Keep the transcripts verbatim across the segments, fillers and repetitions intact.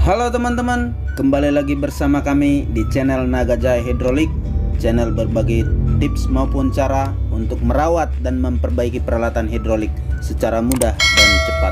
Halo teman-teman, kembali lagi bersama kami di channel Naga Jaya Hidrolik, channel berbagi tips maupun cara untuk merawat dan memperbaiki peralatan hidrolik secara mudah dan cepat.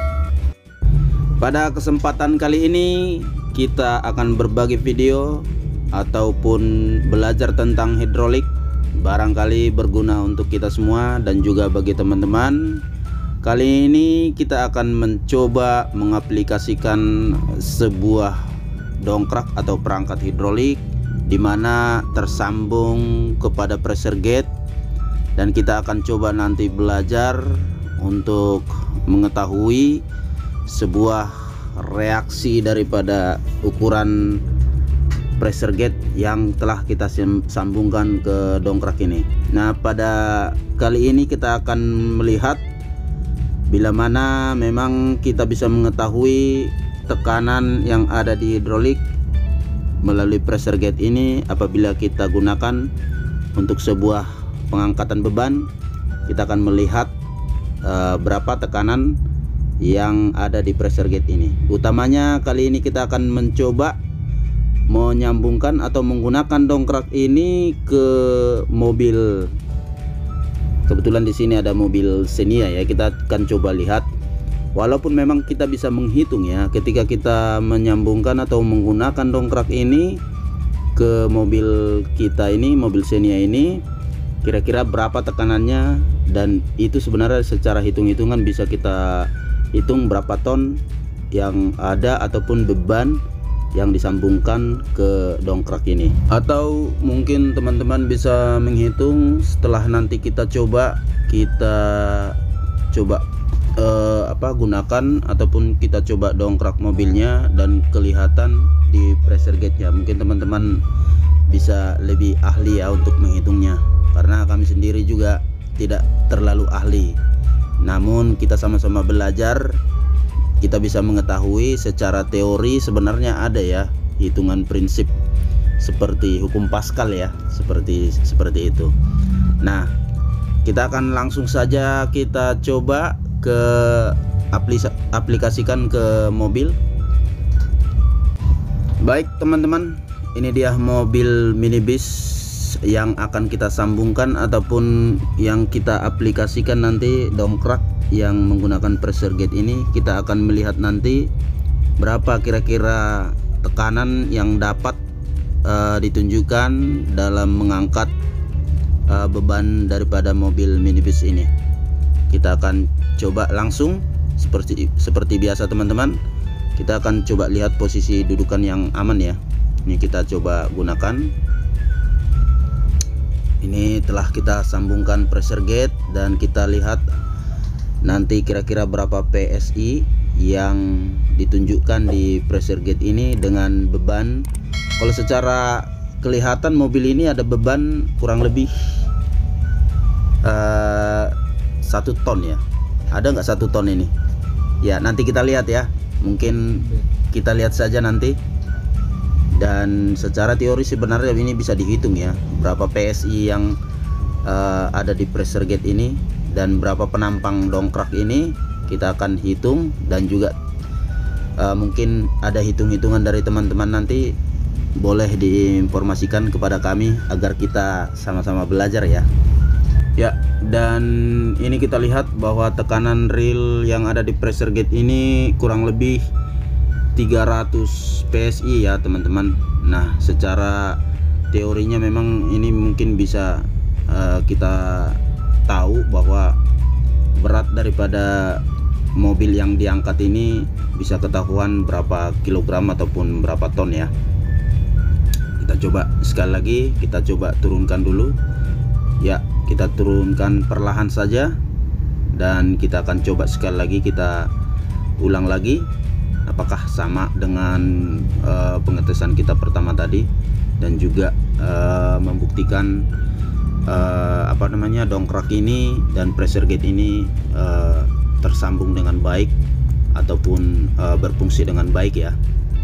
Pada kesempatan kali ini kita akan berbagi video ataupun belajar tentang hidrolik, barangkali berguna untuk kita semua dan juga bagi teman-teman. Kali ini kita akan mencoba mengaplikasikan sebuah dongkrak atau perangkat hidrolik di mana tersambung kepada pressure gate, dan kita akan coba nanti belajar untuk mengetahui sebuah reaksi daripada ukuran pressure gate yang telah kita sambungkan ke dongkrak ini. Nah, pada kali ini kita akan melihat bila mana memang kita bisa mengetahui tekanan yang ada di hidrolik melalui pressure gate ini apabila kita gunakan untuk sebuah pengangkatan beban. Kita akan melihat uh, berapa tekanan yang ada di pressure gate ini. Utamanya kali ini kita akan mencoba menyambungkan atau menggunakan dongkrak ini ke mobil. Kebetulan di sini ada mobil Xenia ya, kita akan coba lihat. Walaupun memang kita bisa menghitung ya, ketika kita menyambungkan atau menggunakan dongkrak ini ke mobil kita ini, mobil Xenia ini, kira-kira berapa tekanannya, dan itu sebenarnya secara hitung-hitungan bisa kita hitung berapa ton yang ada ataupun beban yang disambungkan ke dongkrak ini. Atau mungkin teman-teman bisa menghitung setelah nanti kita coba kita coba eh, apa gunakan ataupun kita coba dongkrak mobilnya dan kelihatan di pressure gate-nya. Mungkin teman-teman bisa lebih ahli ya untuk menghitungnya, karena kami sendiri juga tidak terlalu ahli. Namun kita sama-sama belajar, kita bisa mengetahui secara teori sebenarnya ada ya hitungan prinsip seperti hukum Pascal ya, seperti seperti itu. Nah, kita akan langsung saja kita coba ke aplikasikan ke mobil. Baik teman-teman, ini dia mobil minibus yang akan kita sambungkan ataupun yang kita aplikasikan nanti dongkrak yang menggunakan pressure gate ini. Kita akan melihat nanti berapa kira-kira tekanan yang dapat uh, ditunjukkan dalam mengangkat uh, beban daripada mobil minibus ini. Kita akan coba langsung seperti seperti biasa teman-teman. Kita akan coba lihat posisi dudukan yang aman ya. Ini kita coba gunakan. Ini telah kita sambungkan pressure gate dan kita lihat nanti kira-kira berapa P S I yang ditunjukkan di pressure gate ini dengan beban. Kalau secara kelihatan mobil ini ada beban kurang lebih uh, satu ton ya. Ada nggak satu ton ini? Ya nanti kita lihat ya. Mungkin kita lihat saja nanti. Dan secara teori sebenarnya ini bisa dihitung ya, berapa P S I yang uh, ada di pressure gate ini dan berapa penampang dongkrak ini kita akan hitung. Dan juga uh, mungkin ada hitung-hitungan dari teman-teman, nanti boleh diinformasikan kepada kami agar kita sama-sama belajar ya. Ya, dan ini kita lihat bahwa tekanan real yang ada di pressure gate ini kurang lebih tiga ratus P S I ya teman-teman. Nah, secara teorinya memang ini mungkin bisa uh, kita tahu bahwa berat daripada mobil yang diangkat ini bisa ketahuan berapa kilogram ataupun berapa ton ya. Kita coba sekali lagi, kita coba turunkan dulu ya, kita turunkan perlahan saja dan kita akan coba sekali lagi, kita ulang lagi apakah sama dengan uh, pengetesan kita pertama tadi, dan juga uh, membuktikan Uh, apa namanya dongkrak ini dan pressure gate ini uh, tersambung dengan baik ataupun uh, berfungsi dengan baik ya.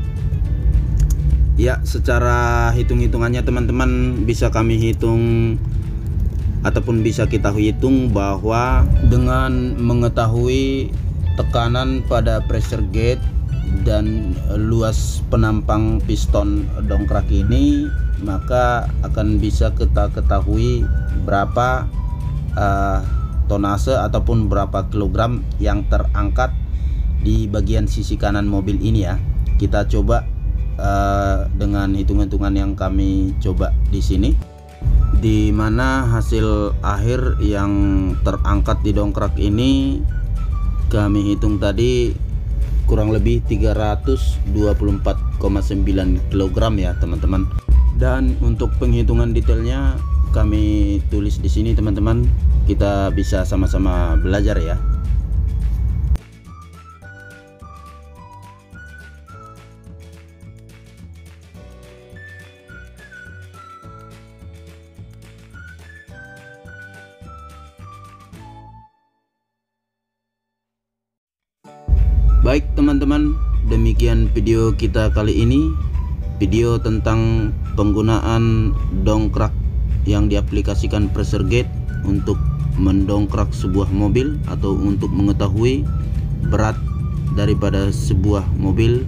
Ya, secara hitung-hitungannya teman-teman bisa kami hitung ataupun bisa kita hitung bahwa dengan mengetahui tekanan pada pressure gate dan luas penampang piston dongkrak ini, maka akan bisa kita ketahui berapa uh, tonase ataupun berapa kilogram yang terangkat di bagian sisi kanan mobil ini ya. Kita coba uh, dengan hitung-hitungan yang kami coba di sini, di mana hasil akhir yang terangkat di dongkrak ini kami hitung tadi kurang lebih tiga ratus dua puluh empat koma sembilan kilogram ya teman-teman. Dan untuk penghitungan detailnya kami tulis di sini teman-teman, kita bisa sama-sama belajar ya. Baik teman-teman, demikian video kita kali ini, video tentang penggunaan dongkrak yang diaplikasikan pressure gauge untuk mendongkrak sebuah mobil atau untuk mengetahui berat daripada sebuah mobil.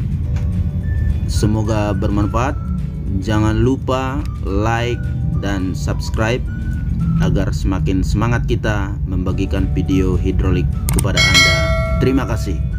Semoga bermanfaat. Jangan lupa like dan subscribe agar semakin semangat kita membagikan video hidrolik kepada Anda. Terima kasih.